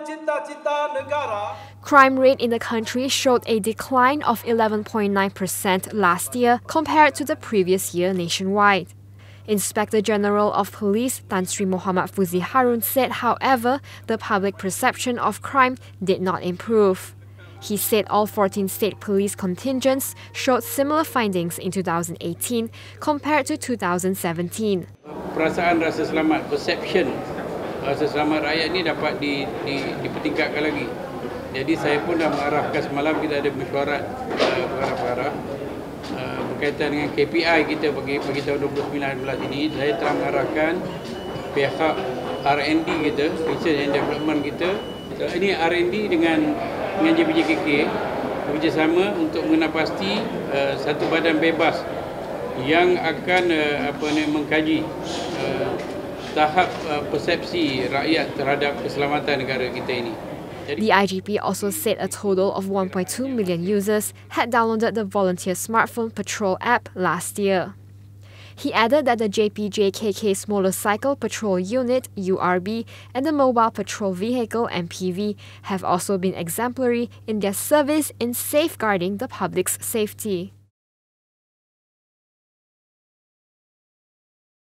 Crime rate in the country showed a decline of 11.9% last year compared to the previous year nationwide. Inspector General of Police Tan Sri Mohamad Fuzi Harun said, however, the public perception of crime did not improve. He said all 14 state police contingents showed similar findings in 2018 compared to 2017. Perasaan rasa selamat, perception rasa selamat rakyat ni dapat dipertingkatkan lagi. Jadi saya pun dah mengarahkan semalam kita ada mesyuarat pengarah-pengarah berkaitan dengan KPI kita bagi tahun 2019 ini. Saya telah mengarahkan pihak R&D kita, Research and Development kita. Ini R&D dengan JPJKK bekerjasama untuk mengenapasti satu badan bebas yang akan mengkaji tahap persepsi rakyat terhadap keselamatan negara kita ini. The IGP also said a total of 1.2 million users had downloaded the Volunteer Smartphone Patrol app last year. He added that the JPJKK's Motorcycle Patrol Unit (URB) and the Mobile Patrol Vehicle (MPV) have also been exemplary in their service in safeguarding the public's safety.